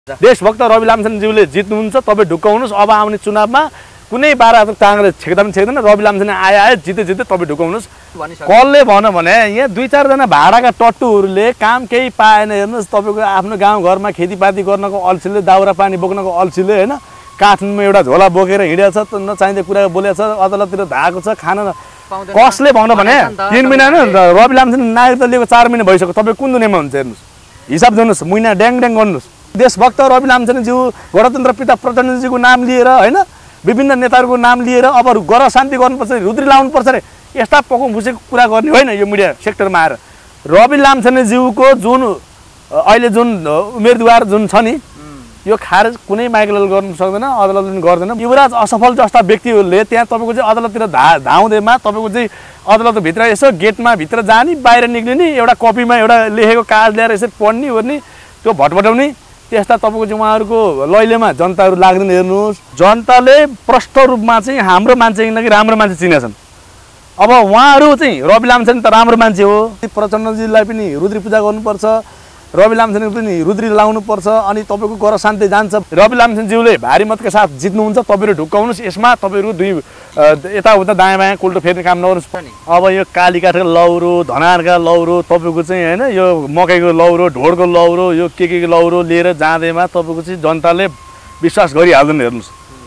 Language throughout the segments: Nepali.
देशभक्त रवि लामछानेज्यूले जित्नुहुन्छ, तपाईँ ढुक्काउनुहोस्। अब आउने चुनावमा कुनै बारा काङ्ग्रेस छेक्दा पनि छेक्दैन, रवि लामछाने आए जिते तपाईँ ढुक्काउनुहोस्। कसले भन्यो भने यहाँ 2-4 जना भाडाका टट्टुहरूले काम केही पाएन। हेर्नुहोस्, तपाईँको आफ्नो गाउँघरमा खेतीपाती गर्नको अल्छीले, दाउरा पानी बोक्नको अल्छीले होइन, काठमाडौँमा एउटा झोला बोकेर हिँडेको छ, नचाहिँदो कुरा बोलेको छ, अदालततिर धाएको छ, खान कसले भन्यो भने 3 महिना होइन, रवि लामछाने नागरिकता लिएको 4 महिना भइसक्यो। तपाईँ कुन दुनियाँमा हुन्छ? हेर्नुहोस्, हिसाब दिनुहोस्, महिना ड्याङ गर्नुहोस्। देशभक्त रवि लामछानेज्यू, गणतन्त्र पिता प्रचण्डजीको नाम लिएर होइन, विभिन्न नेताहरूको नाम लिएर अब गर शान्ति गर्नुपर्छ, रुद्री लाउनुपर्छ अरे, यस्ता पक्कु भुसेको कुरा गर्ने होइन यो मिडिया सेक्टरमा आएर। रवि लामछानेज्यूको जुन अहिले जुन उम्मेदवार जुन छ नि, यो खारेज कुनै माइकले गर्नु सक्दैन, अदालतले पनि गर्दैन। युवराज असफल जस्ता व्यक्तिहरूले त्यहाँ तपाईँको चाहिँ अदालततिर धाउँदैमा तपाईँको चाहिँ अदालतभित्र यसो गेटमा भित्र जाने, बाहिर निक्लिने, एउटा कपीमा एउटा लेखेको कागज ल्याएर यसरी पढ्ने ओर्ने, त्यो भटभटाउने, त्यस्ता तपाईँको चाहिँ उहाँहरूको लैलेमा जनताहरू लाग्दैन। हेर्नुहोस्, जनताले प्रष्ट रूपमा चाहिँ हाम्रो मान्छे कि राम्रो मान्छे चिनेछन्। अब उहाँहरू चाहिँ रवि लामछाने त राम्रो मान्छे हो, प्रचण्डजीलाई पनि रुद्री पूजा गर्नुपर्छ, रवि लामछाने पनि रुद्री लाउनुपर्छ, अनि तपाईँको गर शान्ति जान्छ। रवि लामछानेज्यूले भारी मतका साथ जित्नुहुन्छ, तपाईँहरू ढुक्काउनुहोस्। यसमा तपाईँहरू दुई यताउता दायाँ बायाँ उल्टो फेर्ने काम नगर्नुहोस्। अब यो कालीकाठको लौरो, धनारका लौरो, तपाईँको चाहिँ होइन, यो मकैको लौरो, ढोडको लौरो, यो के लौरो लिएर जाँदैमा तपाईँको चाहिँ जनताले विश्वास गरिहाल्दैन। हेर्नुहोस्,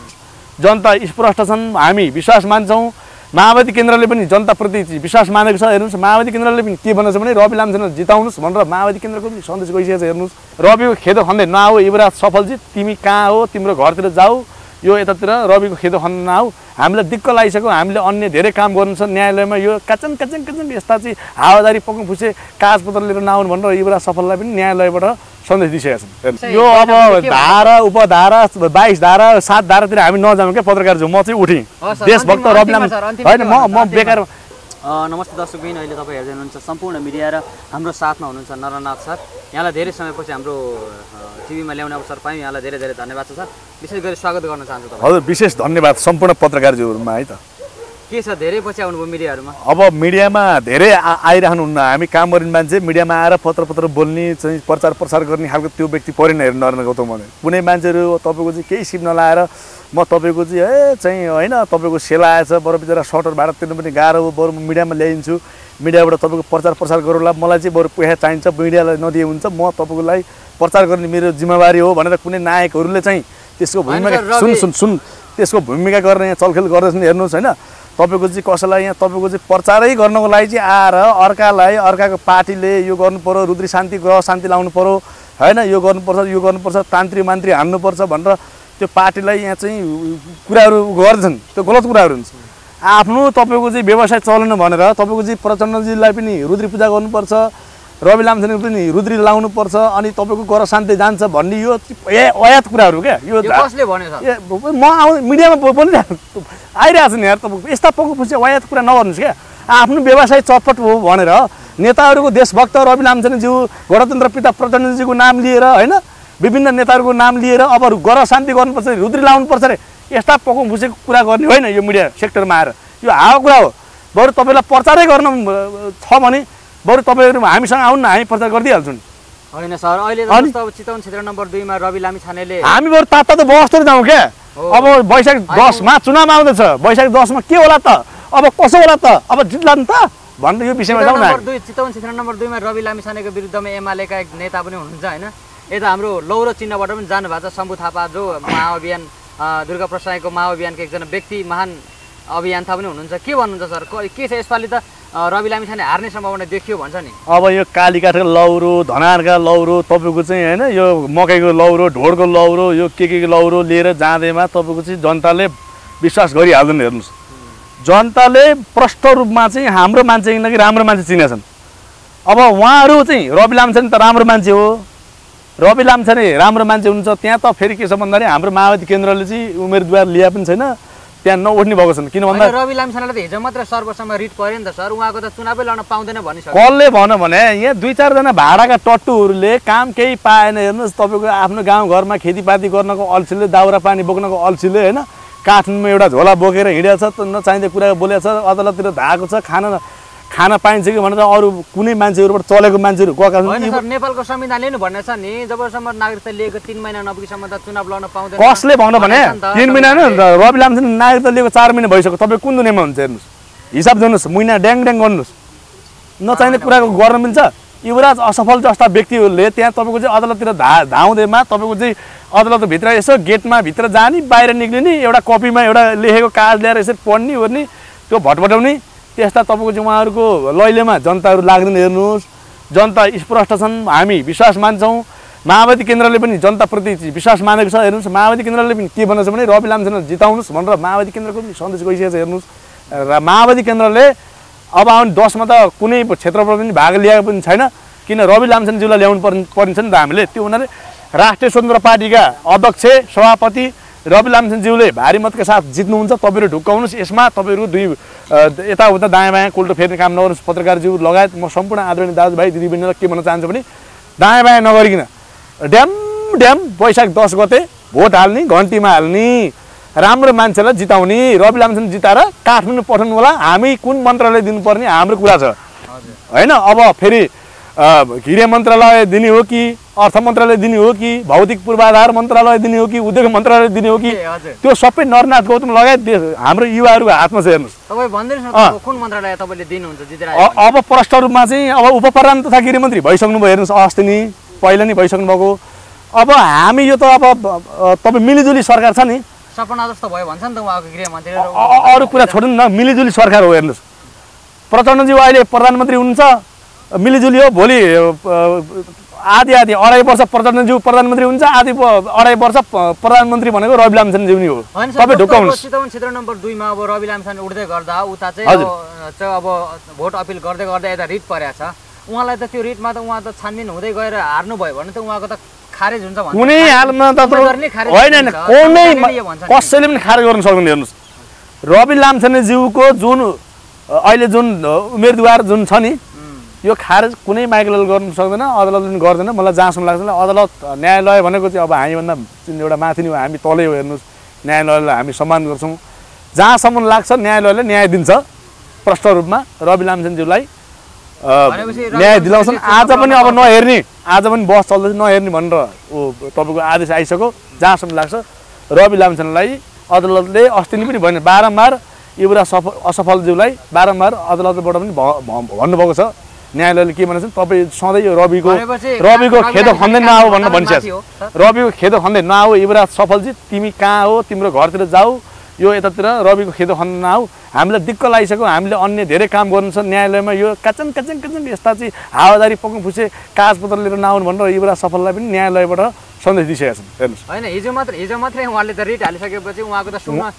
जनता स्पष्ट छन्, हामी विश्वास मान्छौँ। माओवादी केन्द्रले पनि जनताप्रति विश्वास मानेको छ। हेर्नुहोस्, माओवादी केन्द्रले पनि के भन्छ भने रवि लामछाने जिताउनुहोस् भनेर माओवादी केन्द्रको पनि सन्देश गइसकेको छ। हेर्नुहोस्, रविको खेदो खन्दै नआऊ युवराज सफलजी, तिमी कहाँ हो, तिम्रो घरतिर जाऊ, यो यतातिर रविको खेदो खन्न नआऊ। हामीलाई दिक्क लागिसक्यो, हामीले अन्य धेरै काम गर्नु छ न्यायालयमा, यो काचन यस्ता चाहिँ हावादारी पक्कु फुसे कागजपत्र लिएर नआउनु भनेर युवराज सफललाई पनि न्यायालयबाट सन्देश दिइसकेका छन्। यो अब धारा उपधारा 22 धारा 7 धारातिर हामी नजाउँ क्या पत्रकार जो, म चाहिँ उठेँ। देशभक्त रवि लामछाने होइन, म बेकार। नमस्ते दर्शकबिन, अहिले तपाईँ हेर्दै हुनुहुन्छ सम्पूर्ण मिडिया र हाम्रो साथमा हुनुहुन्छ नरनाथ सर। यहाँलाई धेरै समयपछि हाम्रो टिभीमा ल्याउने अवसर पायौँ, यहाँलाई धेरै धेरै धन्यवाद छ सर। विशेष गरी स्वागत गर्न चाहन्छु तपाईँ। हजुर, विशेष धन्यवाद सम्पूर्ण पत्रकारज्यूहरूमा है त। के छ, धेरै पछि आउनुभयो मिडियाहरूमा? अब मिडियामा धेरै आइरहनुहुन्न, हामी काम गर्ने मान्छे मिडियामा आएर पत्र बोल्ने चाहिँ प्रचार गर्ने खालको त्यो व्यक्ति परेन। हेर्नु नरेन्द्र गौतम भने कुनै मान्छेहरू तपाईँको चाहिँ केही सिप नलाएर म तपाईँको चाहिँ होइन, तपाईँको सेला आएछ, बरु बिचरा सटर भाडा तिर्नु पनि गाह्रो हो, बरु मिडियामा ल्याइदिन्छु, मिडियाबाट तपाईँको प्रचार गरौँला, मलाई चाहिँ बरु पैसा चाहिन्छ, मिडियालाई नदिए हुन्छ, म तपाईँको लागि प्रचार गर्ने मेरो जिम्मेवारी हो भनेर कुनै नायकहरूले चाहिँ त्यसको भूमिका सुन त्यसको भूमिका गर्ने यहाँ चलखेल गर्दैछन्। हेर्नुहोस् होइन, तपाईँको चाहिँ कसैलाई यहाँ तपाईँको चाहिँ प्रचारै गर्नको लागि चाहिँ आएर अर्काको पार्टीले यो गर्नु पर्यो, रुद्री शान्ति ग्रह शान्ति लाउनु पर्यो होइन, यो गर्नुपर्छ, तान्त्री मान्त्री हान्नुपर्छ भनेर त्यो पार्टीलाई यहाँ चाहिँ कुराहरू गर्छन्। त्यो गलत कुराहरू हुन्छ। आफ्नो तपाईँको चाहिँ व्यवसाय चलेन भनेर तपाईँको चाहिँ प्रचण्डजीलाई पनि रुद्री पूजा गर्नुपर्छ, रवि लामछाने पनि रुद्री लाउनुपर्छ, अनि तपाईँको गर शान्ति जान्छ भन्ने यो अयात कुराहरू क्या। यो कसले भन्यो सर? म मिडियामा पनि आइरहेको छु नि यार, तपाईँको यस्ता पक्कु पछि अयात कुरा नगर्नुहोस् क्या। आफ्नो व्यवसाय चटपट हो भनेर नेताहरूको देशभक्त रवि लामछानेज्यू, गणतन्त्र पिता प्रचण्डजीको नाम लिएर होइन, विभिन्न नेताहरूको नाम लिएर अब गर शान्ति गर्नुपर्छ, रुद्री लाउनुपर्छ अरे, यस्ता पक्कु भुसेको कुरा गर्ने होइन यो मिडिया सेक्टरमा आएर। यो हावा कुरा हो। बरु तपाईँलाई प्रचारै गर्न छ भने बरु तपाईँहरू हामीसँग आउनु न, हामी प्रचार गरिदिइहाल्छौँ नि। होइन सर, अहिले त चितवन क्षेत्र नम्बर 2 मा रवि लामछानेले हामी बरु तातो बस्दै जाउँ क्या। अब वैशाख 10 मा चुनाव आउँदैछ, वैशाख 10 मा के होला त, अब कसो होला त, अब जित्ला नि त भन्ने यो विषयमा जाउँ न। चितवन क्षेत्र नम्बर 2 मा रवि लामछानेको विरुद्धमा एमालेका एक नेता पनि हुनुहुन्छ होइन, यता हाम्रो लौरो चिन्हबाट पनि जानुभएको छ शम्भु थापा, जो महाअभियान दुर्गा प्रसाईको महाअभियानका एकजना व्यक्ति, महान अभियन्ता पनि हुनुहुन्छ। के भन्नुहुन्छ सर, के छ यसपालि त रवि लामछाने हार्ने सम्भावना देखियो भन्छ नि? अब यो कालीकाठको लौरो, धनारका लौरो, तपाईँको चाहिँ होइन, यो मकैको लौरो, ढोडको लौरो, यो के लौरो लिएर जाँदैमा तपाईँको चाहिँ जनताले विश्वास गरिहाल्दैन। हेर्नुहोस्, जनताले प्रष्ट रूपमा चाहिँ हाम्रो मान्छे कि राम्रो मान्छे चिनेछन्। अब उहाँहरू चाहिँ रवि लामछाने त राम्रो मान्छे हो, रवि लामछाने राम्रो मान्छे हुनुहुन्छ। त्यहाँ त फेरि के छ भन्दाखेरि हाम्रो माओवादी केन्द्रले चाहिँ उम्मेदवार लिया पनि छैन, त्यहाँ नउठ्ने भएको छन्। किन भन्दा रवि लामछानेलाई त हिजो मात्र सर्वसम्म रिट पर्यो नि त सर, उहाँको त चुनावै लड्न पाउँदैन भनिसक्यो। कसले भन्यो भने यहाँ 2-4 जना भाडाका टट्टुहरूले काम केही पाएन। हेर्नुहोस्, तपाईँको आफ्नो गाउँघरमा खेतीपाती गर्नको अल्छीले, दाउरा पानी बोक्नको अल्छीले होइन, काठमाडौँमा एउटा झोला बोकेर हिँडेको छ, नचाहिँदो कुरा बोलेको छ, अदालततिर धाएको छ, खान खान पाइन्छ कि भनेर अरू कुनै मान्छेहरूबाट चलेको मान्छेहरू गएका होइन छन्। सर, नेपालको संविधानले नि भन्ने छ नि जबसम्म नागरिकता लिएको 3 महिना नपुगेसम्म त चुनाव लड्न पाउँदैन। कसले भन्नु भने 3 महिना होइन, रवि लामिछाने नागरिकता लिएको 4 महिना भइसक्यो। तपाईँ कुन दुनियाँमा हुन्छ हेर्नुहोस्, हिसाब दिनुहोस्, मुइना ड्याङ ड्याङ गर्नुहोस्। नचाहिने कुराको गर्न मिल्छ? युवराज असफल जस्ता व्यक्तिहरूले त्यहाँ तपाईँको चाहिँ अदालततिर धाउँदैमा तपाईँको चाहिँ अदालतभित्र यसो गेटमा भित्र जाने बाहिर निक्लिने एउटा कपीमा एउटा लेखेको कागज ल्याएर यसरी पढ्ने ओर्ने त्यो भटभटाउने त्यस्ता तपाईँको चाहिँ उहाँहरूको लैलेमा जनताहरू लाग्दैन। हेर्नुहोस्, जनता स्पष्ट छन्, हामी विश्वास मान्छौँ। माओवादी केन्द्रले पनि जनताप्रति विश्वास मानेको छ। हेर्नुहोस्, माओवादी केन्द्रले पनि के भन्छ भने रवि लामिछाने जिताउनुहोस् भनेर माओवादी केन्द्रको पनि सन्देश गइसकेको छ। हेर्नुहोस्, र माओवादी केन्द्रले अब आउने 10मा त कुनै क्षेत्रबाट पनि भाग लिएको पनि छैन, किन रवि लामिछानेज्यूलाई ल्याउनु परिन्छ नि त हामीले। त्यो हुनाले राष्ट्रिय स्वतन्त्र पार्टीका अध्यक्ष सभापति रवि लामिछानेज्यूले भारी मतका साथ जित्नुहुन्छ। तपाईँहरू ढुक्काउनुहोस्, यसमा तपाईँहरू दुई यताउता दायाँ बायाँ उल्टो फेर्ने काम नगर्नुहोस्। पत्रकारज्यू लगायत म सम्पूर्ण आदरणीय दाजुभाइ दिदीबहिनीलाई के भन्न चाहन्छु भने दायाँ बायाँ नगरिकन ड्याम ड्याम वैशाख 10 गते भोट हाल्ने, घन्टीमा हाल्ने, राम्रो मान्छेलाई जिताउने, रवि लामिछाने जिताएर काठमाडौँ पठाउनु होला। हामी कुन मन्त्रालय दिनुपर्ने हाम्रो कुरा छ होइन। अब फेरि गृह मन्त्रालय दिने हो कि, अर्थ मन्त्रालय दिने हो कि, भौतिक पूर्वाधार मन्त्रालय दिने हो कि, उद्योग मन्त्रालय दिने हो कि, त्यो सबै नरनाथ गौतम लगायत हाम्रो युवाहरूको हातमा छ। हेर्नुहोस्, तपाईँ भनिदिनुहोस् कुन मन्त्रालय तपाईँले दिनुहुन्छ जितेर? अब प्रष्ट रूपमा चाहिँ अब उप प्रधान तथा गृहमन्त्री भइसक्नु भयो। हेर्नुहोस्, अस्ति नि पहिला नि भइसक्नु भएको। अब हामी यो त अब तपाईँ मिलिजुली सरकार छ नि, सपना जस्तो भयो भन्छ नि त उहाँको गृहमन्त्री। अरू कुरा छोड्नु न, मिलिजुली सरकार हो। हेर्नुहोस्, प्रचण्डज्यू अहिले प्रधानमन्त्री हुनुहुन्छ, मिलिजुली हो। भोलि आधी 2.5 वर्ष प्रचण्डज्यू प्रधानमन्त्री हुन्छ, आधी 2.5 वर्ष प्रधानमन्त्री भनेको रवि लामिछानेज्यू नि हो। तपाईँ ढुक्काउनुहोस्। चितवन क्षेत्र नम्बर 2 मा अब रवि लामिछाने उठ्दै गर्दा उता चाहिँ अब भोट अपिल गर्दै गर्दै यता रिट परेको छ। उहाँलाई त त्यो रिटमा त उहाँ त छानबिन हुँदै गएर हार्नुभयो भने त उहाँको त खारेज हुन्छ भन्छ। कुनै हालमा त होइन, कुनै कसैले पनि खारेज गर्न सक्दैन। हेर्नुहोस्, रवि लामिछानेज्यूको जुन अहिले जुन उम्मेदवार जुन छ नि, यो खारेज कुनै माइकलले गर्न सक्दैन, अदालतले पनि गर्दैन। मलाई जहाँसम्म लाग्छ अदालत न्यायालय भनेको चाहिँ अब हामीभन्दा एउटा माथि नै हो, हामी तलै हो। हेर्नुहोस्, न्यायालयलाई हामी सम्मान गर्छौँ। जहाँसम्म लाग्छ न्यायालयले न्याय दिन्छ प्रष्ट रूपमा रवि लामिछानेज्यूलाई न्याय दिलाउँछन्। आज पनि अब नहेर्ने, आज पनि बस चल्दैछ नहेर्ने भनेर तपाईँको आदेश आइसक्यो। जहाँसम्म लाग्छ रवि लामिछानेलाई अदालतले अस्ति नै पनि भएन, बारम्बार युवराज असफलज्यूलाई बारम्बार अदालतबाट पनि भन्नुभएको छ। न्यायालयले के भनेछ, तपाईँ सधैँ यो रविको खेदो खन्दै नआऊ भनेर भनिसक्यो। रविको खेदो खन्दै नआऊ, युवराज सफलजी तिमी कहाँ हो, तिम्रो घरतिर जाऊ, यो यतातिर रविको खेदो खन्दै नआऊ। हामीलाई दिक्क लागिसक्यो, हामीले अन्य धेरै काम गर्नु छ न्यायालयमा, यो काचन काचन काचन यस्ता चाहिँ हावादारी पक्नु फुसे कागजपत्र लिएर नआउनु भनेर युवराज सफललाई पनि न्यायालयबाट सन्देश दिइसकेका छन्। हेर्नुहोस्, होइन हिजो मात्रै उहाँले त रिट हालिसकेपछि उहाँको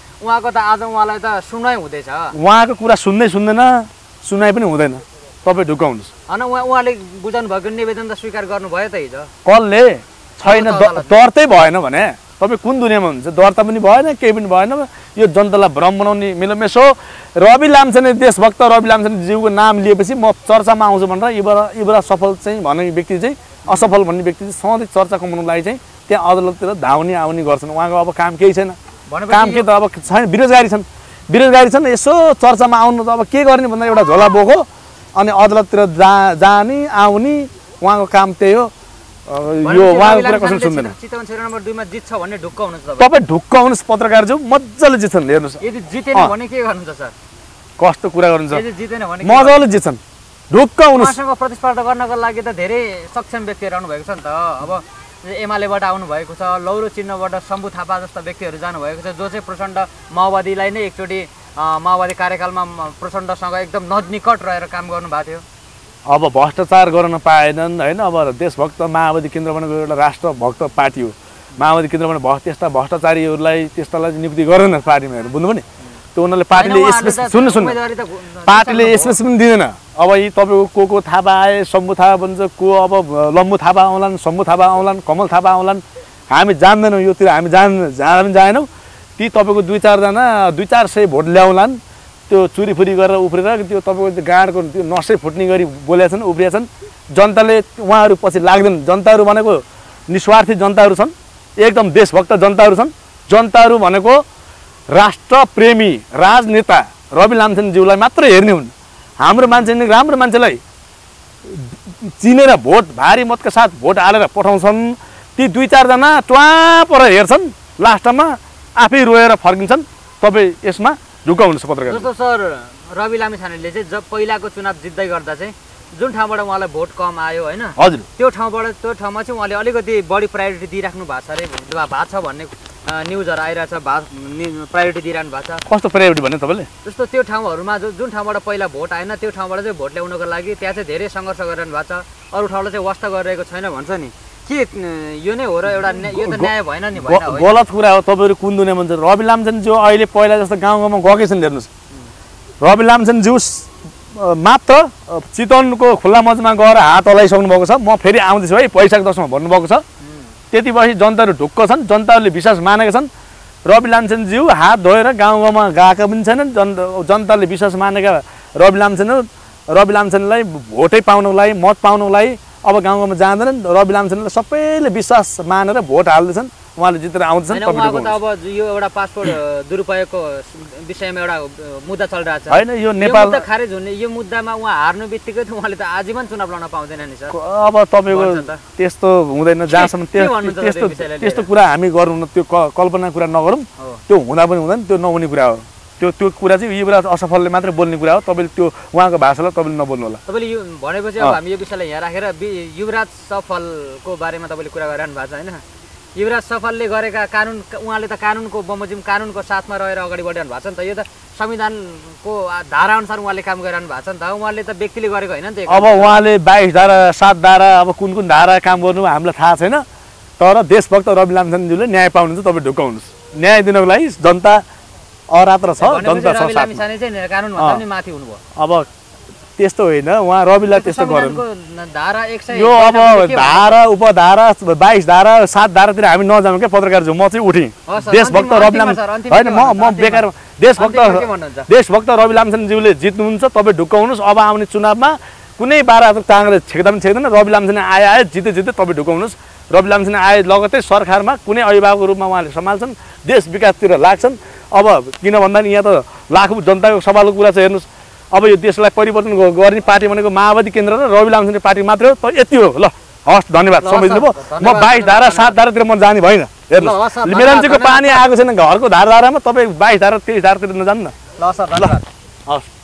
त आज उहाँलाई त सुनाइ हुँदैछ। उहाँको कुरा सुन्दैन, सुनाइ पनि हुँदैन। तपाईँ ढुक्काउनुहोस्। होइन, उहाँले बुझाउनु भएको निवेदन त स्वीकार गर्नुभयो त हिजो। कसले छैन, दर्तै भएन भने तपाईँ कुन दुनियाँमा हुन्छ? दर्ता पनि भएन, केही पनि भएन। यो जनतालाई भ्रम बनाउने मिलमेस हो। रवि लामिछाने देशभक्त रवि लामिछानेज्यूको नाम लिएपछि म चर्चामा आउँछु भनेर युवराज सफल चाहिँ भन्ने व्यक्ति चाहिँ असफल भन्ने व्यक्ति चाहिँ सधैँ चर्चा कमाउनुको लागि चाहिँ त्यहाँ अदालततिर धाउने आउने गर्छन्। उहाँको अब काम केही छैन, काम के त अब छैन, बेरोजगारी छन्। यसो चर्चामा आउनु त अब के गर्ने भन्दा एउटा झोला बोको अनि अदालततिर जाने आउने, उहाँको काम त्यही हो। यो उहाँको कुरा कसैले सुन्दैन। चितवन क्षेत्र नम्बर 2 मा जित्छ भन्ने ढुक्काउनुहुन्छ तपाईँ ढुक्काउनुहोस्, पत्रकारज्यू मजाले जित्छन्। हेर्नुहोस्, यदि जितेन भने के गर्नुहुन्छ सर? कस्तो कुरा गर्नुहुन्छ? यदि जितेन भने मजाले जित्छन्, ढुक्काउनुहोस्। उहाँसँग प्रतिस्पर्धा गर्नको लागि त धेरै सक्षम व्यक्तिहरू आउनु भएको छ नि त। अब एमालेबाट आउनु भएको छ, लौरो चिन्हबाट शम्भु थापा जस्ता व्यक्तिहरू जानुभएको छ, जो चाहिँ प्रचण्ड माओवादीलाई नै एकचोटि माओवादी कार्यकालमा प्रचण्डसँग एकदम नजिक रहेर काम गर्नुभएको थियो। अब भ्रष्टाचार गर्न पाएनन् होइन। अब देशभक्त माओवादी केन्द्र भनेको एउटा राष्ट्रभक्त पार्टी हो। माओवादी केन्द्र भने त्यस्ता भ्रष्टाचारीहरूलाई त्यस्तालाई नियुक्ति गरेन पार्टीमा। हेर्नु बुझ्नु भने त्यो उनीहरूले पार्टीले सुन्नु पार्टीले स्पेस पनि दिँदैन। अब यी तपाईँको को थापा आए, शम्भु थापा भन्छ, को अब लम्बु थापा आउलान्, शम्भु थापा आउलान्, कमल थापा आउलान्, हामी जान्दैनौँ। योतिर हामी जान पनि जाएनौँ। ती तपाईँको 200-400 भोट ल्याउलान्, त्यो चुरीफुरी गरेर उफ्रेर त्यो तपाईँको गाडको त्यो नसै फुट्ने गरी बोलेका छन्, उफ्रिया छन्। जनताले उहाँहरू पछि लाग्दैन। जनताहरू भनेको निस्वार्थी जनताहरू छन्, एकदम देशभक्त जनताहरू छन्। जनताहरू भनेको राष्ट्रप्रेमी राजनेता रवि लामिछानेज्यूलाई मात्र हेर्ने हुन्। हाम्रो मान्छे नि राम्रो मान्छेलाई चिनेर भोट भारी मतका साथ भोट हालेर पठाउँछन्। ती 2-4 जना ट्वा पर हेर्छन्, लास्टमा आफै रोएर फर्किन्छन्। तपाईँ यसमा ढुकाउनुहोस् पत्रकार। जस्तो सर रवि लामिछानेले चाहिँ जब पहिलाको चुनाव जित्दै गर्दा चाहिँ जुन ठाउँबाट उहाँलाई भोट कम आयो होइन, हजुर, त्यो ठाउँमा चाहिँ उहाँले अलिकति बढी प्रायोरिटी दिइराख्नु भएको छ अरे, भएको छ भन्ने न्युजहरू आइरहेछ, प्रायोरिटी दिइरहनु भएको छ। कस्तो प्रायोरिटी भन्ने तपाईँले? जस्तो त्यो ठाउँहरूमा जुन ठाउँबाट पहिला भोट आएन त्यो ठाउँबाट चाहिँ भोट ल्याउनको लागि त्यहाँ चाहिँ धेरै सङ्घर्ष गरिरहनु भएको छ, अरू ठाउँलाई चाहिँ वास्ता गरिरहेको छैन भन्छ नि। के यो नै हो र एउटा यो त न्याय भएन नि? भएन, गलत कुरा हो। तपाईँहरू कुन दुनियाँ भन्छ? रवि लामिछानेज्यू अहिले पहिला जस्तो गाउँ गाउँमा गएकै छन्। हेर्नुहोस्, रवि लामिछानेज्यू मात्र चितवनको खुल्ला मञ्चमा गएर हात हल्लाइसक्नु भएको छ, म फेरि आउँदैछु है पैसाको दशमा भन्नुभएको छ। त्यति पछि जनताहरू ढुक्क छन्, जनताहरूले विश्वास मानेका छन्। रवि लामिछानेज्यू हात धोएर गाउँ गाउँमा गएका पनि छैनन्। जनताले विश्वास मानेका रवि लामिछानेलाई भोटै पाउनको लागि, मत पाउनको लागि अब गाउँ गाउँमा जाँदैनन्। रवि लामिछानेलाई सबैले विश्वास मानेर भोट हाल्दैछन्, उहाँले जितेर आउँदैछन्। उहाँको त अब यो एउटा पासपोर्ट दुरुपयोगको विषयमा एउटा मुद्दा चलिरहेको छ होइन, यो नेपाल खारेज हुने यो मुद्दामा उहाँ हार्नु बित्तिकै त उहाँले त आजीवन चुनाव लड्न पाउँदैन नि सर। अब तपाईँको त्यस्तो हुँदैन, जहाँसम्म त्यस्तो कुरा हामी गरौँ न, त्यो कल्पना कुरा नगरौँ। त्यो हुँदा पनि हुँदैन, त्यो नहुने कुरा हो। त्यो कुरा चाहिँ युवराज असफलले मात्रै बोल्ने कुरा हो। तपाईँले त्यो उहाँको भाषालाई तपाईँले नबोल्नु होला। तपाईँले यो भनेपछि अब हामी यो विषयलाई यहाँ राखेर युवराज सफलको बारेमा तपाईँले कुरा गरिरहनु भएको छ होइन। युवराज सफलले गरेका कानुन, उहाँले त कानुनको बमोजिम कानुनको साथमा रहेर अगाडि बढिरहनु भएको छ नि त। यो त संविधानको धाराअनुसार उहाँले काम गरिरहनु भएको छ नि त। उहाँले त व्यक्तिले गरेको होइन नि त। अब उहाँले 22 धारा 7 धारा अब कुन कुन धारा काम गर्नु हामीलाई थाहा छैन, तर देशभक्त रवि लामिछानेज्यूले न्याय पाउनुहुन्छ। तपाईँ ढुकाउनुहोस्। न्याय दिनको लागि जनता अरात्र छ, जनता छ साथमा। कानुनभन्दा पनि माथि हुनुभयो। अब त्यस्तो होइन, उहाँ रविलाई त्यस्तो गर्नु। धारा 100 यो अब धारा उपधारा 22 धारा 7 धारातिर हामी नजाउँ क्या पत्रकार जो। म चाहिँ उठेँ देशभक्त रवि लामिछाने होइन, म बेकार देशभक्त रवि लामिछानेज्यूले जित्नुहुन्छ। तपाईँ ढुकाउनुहोस्। अब आउने चुनावमा कुनै 12 काङ्ग्रेस छेक्दा पनि छेक्दैन। रवि लामिछाने आए जिते तपाईँ ढुकाउनुहोस्। रवि लामिछाने आए लगतै सरकारमा कुनै अभिभावकको रूपमा उहाँले सम्हाल्छन्, देश विकासतिर लाग्छन्। अब किन भन्दा नि यहाँ त लाखौँ जनताको सवालको कुरा छ। हेर्नुहोस्, अब यो देशलाई परिवर्तन गर्ने पार्टी भनेको माओवादी केन्द्र र रवि लामिछाने पार्टी मात्रै हो। त यति हो। ल हस्, धन्यवाद, सम्झिदिनुभयो। म 22 धारा 7 धारातिर म जाने भएन। हेर्नुहोस्, मेरान्चीको पानी आएको छैन घरको धारामा, तपाईँ 22 धारा 23 धारातिर नजानु न। ल सर, धन्यवाद। हस्।